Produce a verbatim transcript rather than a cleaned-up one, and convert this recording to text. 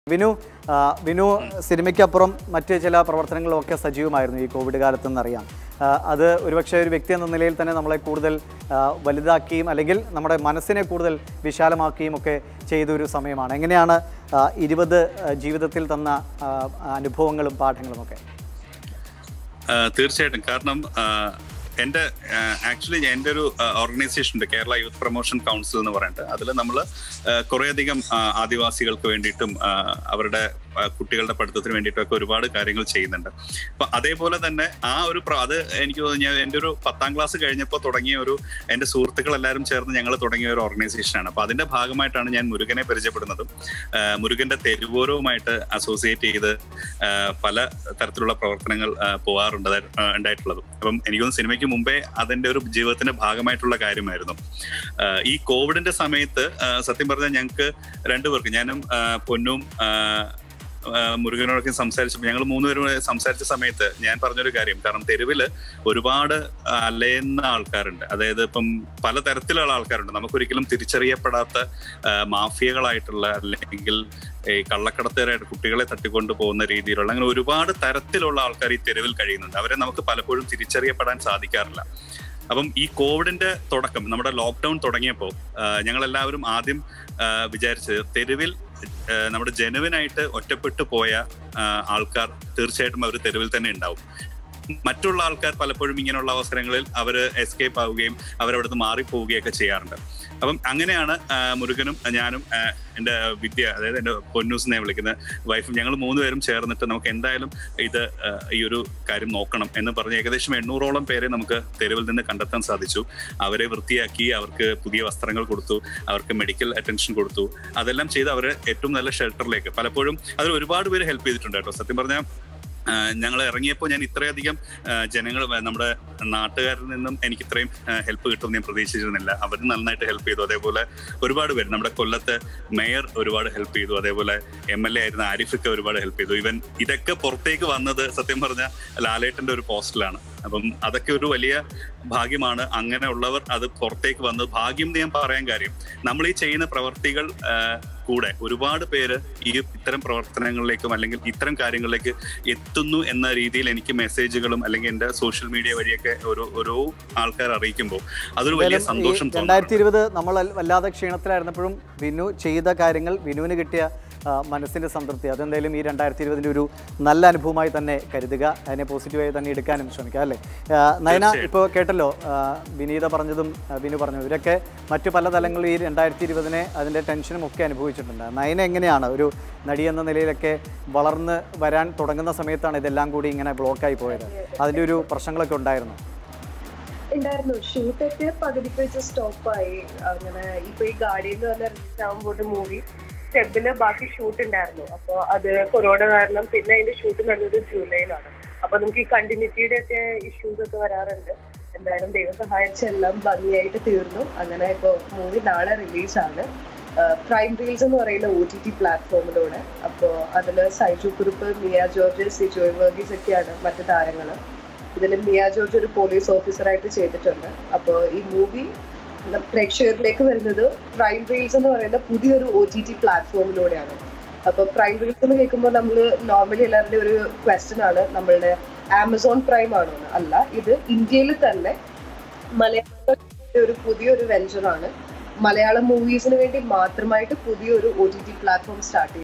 വിനു വിനു സിനിമയ്ക്കപ്പുറം മറ്റ് ചില പ്രവർത്തനങ്ങളൊക്കെ സജീവമായിരുന്നു ഈ കോവിഡ് കാലത്തെന്നറിയാം. അത് ഒരുപക്ഷെ ഒരു വ്യക്തി എന്ന നിലയിൽ തന്നെ നമ്മളെ കൂടുതൽ വലുതാക്കിയും അല്ലെങ്കിൽ നമ്മുടെ മനസ്സിനെ കൂടുതൽ വിശാലമാക്കുകയും ഒക്കെ ചെയ്തൊരു സമയമാണ്. എങ്ങനെയാണ് ഇരുപത് ജീവിതത്തിൽ തന്ന അനുഭവങ്ങളും പാഠങ്ങളും ഒക്കെ? തീർച്ചയായിട്ടും. കാരണം എൻ്റെ ആക്ച്വലി എൻ്റെ ഒരു ഓർഗനൈസേഷൻ ഉണ്ട്, കേരള യൂത്ത് പ്രൊമോഷൻ കൗൺസിൽ എന്ന് പറഞ്ഞിട്ട്. അതിൽ നമ്മൾ കുറേയധികം ആദിവാസികൾക്ക് വേണ്ടിയിട്ടും അവരുടെ കുട്ടികളുടെ പഠിത്തത്തിന് വേണ്ടിയിട്ടൊക്കെ ഒരുപാട് കാര്യങ്ങൾ ചെയ്യുന്നുണ്ട്. അപ്പൊ അതേപോലെ തന്നെ ആ ഒരു അത് എനിക്ക് തോന്നുന്നു ഞാൻ എൻ്റെ ഒരു പത്താം ക്ലാസ് കഴിഞ്ഞപ്പോൾ തുടങ്ങിയ ഒരു എൻ്റെ സുഹൃത്തുക്കൾ എല്ലാവരും ചേർന്ന് ഞങ്ങൾ തുടങ്ങിയ ഒരു ഓർഗനൈസേഷനാണ്. അപ്പൊ അതിന്റെ ഭാഗമായിട്ടാണ് ഞാൻ മുരുകനെ പരിചയപ്പെടുന്നതും മുരുകന്റെ തെരുവോരവുമായിട്ട് അസോസിയേറ്റ് ചെയ്ത് പല തരത്തിലുള്ള പ്രവർത്തനങ്ങൾ പോകാറുണ്ട് ഉണ്ടായിട്ടുള്ളതും. അപ്പം എനിക്കൊന്ന് സിനിമയ്ക്ക് മുമ്പേ അതിന്റെ ഒരു ജീവിതത്തിന്റെ ഭാഗമായിട്ടുള്ള കാര്യമായിരുന്നു. ഈ കോവിഡിന്റെ സമയത്ത് സത്യം പറഞ്ഞാൽ ഞങ്ങൾക്ക് രണ്ടുപേർക്ക്, ഞാനും പൊന്നും മുരുകനോടൊക്കെ സംസാരിച്ചപ്പോൾ ഞങ്ങൾ മൂന്നുപേരും സംസാരിച്ച സമയത്ത് ഞാൻ പറഞ്ഞൊരു കാര്യം, കാരണം തെരുവില് ഒരുപാട് അലയുന്ന ആൾക്കാരുണ്ട്. അതായത് ഇപ്പം പലതരത്തിലുള്ള ആൾക്കാരുണ്ട്. നമുക്കൊരിക്കലും തിരിച്ചറിയപ്പെടാത്ത മാഫിയകളായിട്ടുള്ള അല്ലെങ്കിൽ ഈ കള്ളക്കടത്തുകാരായിട്ട് കുട്ടികളെ തട്ടിക്കൊണ്ടു പോകുന്ന രീതിയിലുള്ള അങ്ങനെ ഒരുപാട് തരത്തിലുള്ള ആൾക്കാർ ഈ തെരുവിൽ കഴിയുന്നുണ്ട്. അവരെ നമുക്ക് പലപ്പോഴും തിരിച്ചറിയപ്പെടാൻ സാധിക്കാറില്ല. അപ്പം ഈ കോവിഡിന്റെ തുടക്കം, നമ്മുടെ ലോക്ക്ഡൌൺ തുടങ്ങിയപ്പോൾ ഞങ്ങളെല്ലാവരും ആദ്യം വിചാരിച്ചത് തെരുവിൽ നമ്മുടെ ജനുവിനായിട്ട് ഒറ്റപ്പെട്ടു പോയ ആൾക്കാർ തീർച്ചയായിട്ടും അവർ തെരുവിൽ തന്നെ ഉണ്ടാവും. മറ്റുള്ള ആൾക്കാർ പലപ്പോഴും ഇങ്ങനെയുള്ള അവസരങ്ങളിൽ അവർ എസ്കേപ്പ് ആവുകയും അവരവിടുന്ന് മാറിപ്പോവുകയൊക്കെ ചെയ്യാറുണ്ട്. അപ്പം അങ്ങനെയാണ് മുരുകനും ഞാനും എൻ്റെ വിദ്യ, അതായത് എൻ്റെ പൊന്നൂസിനെ വിളിക്കുന്ന വൈഫും, ഞങ്ങൾ മൂന്നുപേരും ചേർന്നിട്ട് നമുക്ക് എന്തായാലും ഇത് ഈ ഒരു കാര്യം നോക്കണം എന്ന് പറഞ്ഞ് ഏകദേശം എണ്ണൂറോളം പേരെ നമുക്ക് തെരുവിൽ നിന്ന് കണ്ടെത്താൻ സാധിച്ചു. അവരെ വൃത്തിയാക്കി, അവർക്ക് പുതിയ വസ്ത്രങ്ങൾ കൊടുത്തു, അവർക്ക് മെഡിക്കൽ അറ്റൻഷൻ കൊടുത്തു. അതെല്ലാം ചെയ്ത് അവരെ ഏറ്റവും നല്ല ഷെൽട്ടറിലേക്ക്, പലപ്പോഴും അതിൽ ഒരുപാട് പേര് ഹെൽപ്പ് ചെയ്തിട്ടുണ്ട് കേട്ടോ. സത്യം പറഞ്ഞാൽ ഞങ്ങൾ ഇറങ്ങിയപ്പോൾ ഞാൻ ഇത്രയധികം ജനങ്ങൾ, നമ്മുടെ നാട്ടുകാരിൽ നിന്നും എനിക്ക് ഇത്രയും ഹെൽപ്പ് കിട്ടുമെന്ന് ഞാൻ പ്രതീക്ഷിച്ചിരുന്നില്ല. അവർ നന്നായിട്ട് ഹെൽപ്പ് ചെയ്തു. അതേപോലെ ഒരുപാട് പേര്, നമ്മുടെ കൊല്ലത്തെ മേയർ ഒരുപാട് ഹെൽപ്പ് ചെയ്തു. അതേപോലെ എം എൽ എ ആയിരുന്ന ആരിഫൊക്കെ ഒരുപാട് ഹെൽപ്പ് ചെയ്തു. ഇവൻ ഇതൊക്കെ പുറത്തേക്ക് വന്നത് സത്യം പറഞ്ഞാൽ ലാലേട്ടൻ്റെ ഒരു പോസ്റ്റിലാണ്. അപ്പം അതൊക്കെ ഒരു വലിയ ഭാഗ്യമാണ്. അങ്ങനെ ഉള്ളവർ അത് പുറത്തേക്ക് വന്നത് ഭാഗ്യം എന്ന് ഞാൻ പറയാൻ കാര്യം, നമ്മൾ ഈ ചെയ്യുന്ന പ്രവർത്തികൾ കൂടെ ഒരുപാട് പേര് ഈ ഇത്തരം പ്രവർത്തനങ്ങളിലേക്കും അല്ലെങ്കിൽ ഇത്തരം കാര്യങ്ങളിലേക്ക് എത്തുന്നു എന്ന രീതിയിൽ എനിക്ക് മെസ്സേജുകളും അല്ലെങ്കിൽ എൻ്റെ സോഷ്യൽ മീഡിയ വഴിയൊക്കെ ഓരോ ഓരോ ആൾക്കാർ അറിയിക്കുമ്പോൾ അതൊരു വലിയ സന്തോഷം. രണ്ടായിരത്തി ഇരുപത് നമ്മൾ വല്ലാതെ ക്ഷീണത്തിലായിരുന്നപ്പോഴും വിനു ചെയ്ത കാര്യങ്ങൾ, വിനുവിന് കിട്ടിയ മനസ്സിൻ്റെ സംതൃപ്തി, അതെന്തായാലും ഈ രണ്ടായിരത്തി ഇരുപതിൻ്റെ ഒരു നല്ല അനുഭവമായി തന്നെ കരുതുക, അതിനെ പോസിറ്റീവായി തന്നെ എടുക്കാനും ശ്രമിക്കുക, അല്ലേ? നയന, ഇപ്പോൾ കേട്ടല്ലോ വിനീത പറഞ്ഞതും വിനു പറഞ്ഞതും, ഇവരൊക്കെ മറ്റു പല തലങ്ങളിൽ ഈ രണ്ടായിരത്തി ഇരുപതിനെ അതിൻ്റെ ടെൻഷനും ഒക്കെ അനുഭവിച്ചിട്ടുണ്ട്. നയന എങ്ങനെയാണ് ഒരു നടി എന്ന നിലയിലൊക്കെ വളർന്ന് വരാൻ തുടങ്ങുന്ന സമയത്താണ് ഇതെല്ലാം കൂടി ഇങ്ങനെ ബ്ലോക്കായി പോയത്? അതിൻ്റെ ഒരു പ്രശ്നങ്ങളൊക്കെ ഉണ്ടായിരുന്നു? ഉണ്ടായിരുന്നു. ഷൂട്ടൊക്കെ പകുതിക്ക് വെച്ച് സ്റ്റോപ്പായി. അങ്ങനെ ഇപ്പൊ ഈ ഗാർഡിയൻ എന്ന് പറഞ്ഞ റിലീസ് ആകുമ്പോൾ മൂവി ഫെബില് ബാക്കി ഷൂട്ട് ഉണ്ടായിരുന്നു. അപ്പോൾ അത് കൊറോണ കാരണം പിന്നെ അതിന്റെ ഷൂട്ട് നടന്നത് ജൂലൈയിലാണ്. അപ്പൊ നമുക്ക് ഈ കണ്ടിന്യൂറ്റിയുടെ ഒക്കെ ഇഷ്യൂസ് ഒക്കെ വരാറുണ്ട്. എന്തായാലും ദൈവം സഹായിച്ചെല്ലാം ഭംഗിയായിട്ട് തീർന്നു. അങ്ങനെ ഇപ്പോൾ മൂവി നാളെ റിലീസാണ്. പ്രൈം റീൽസ് എന്ന് പറയുന്ന ഒ ടി ടി പ്ലാറ്റ്ഫോമിലൂടെ. അപ്പോൾ അതിൽ സൈജു കുറുപ്പ്, മിയ ജോർജ്, സിജോയ് വർഗീസ് ഒക്കെയാണ് മറ്റു താരങ്ങൾ. ഇതിൽ മിയ ജോർജ് ഒരു പോലീസ് ഓഫീസറായിട്ട് ചെയ്തിട്ടുണ്ട്. അപ്പോൾ ഈ മൂവി പ്രേക്ഷകരിലേക്ക് വരുന്നത് പ്രൈം റീൽസ് എന്ന് പറയുന്ന പുതിയൊരു ഒ ടി ടി പ്ലാറ്റ്ഫോമിലൂടെയാണ്. അപ്പൊ പ്രൈം റീൽസ് എന്ന് കേൾക്കുമ്പോൾ നമ്മൾ നോർമലി എല്ലാവരുടെയും ഒരു ക്വസ്റ്റ്യൻ ആണ്, നമ്മളുടെ ആമസോൺ പ്രൈം ആണോ? അല്ല, ഇത് ഇന്ത്യയിൽ തന്നെ മലയാള ഒരു പുതിയൊരു വെഞ്ചറാണ്. മലയാളം മൂവീസിന് വേണ്ടി മാത്രമായിട്ട് പുതിയൊരു O T T platform start ചെയ്തു.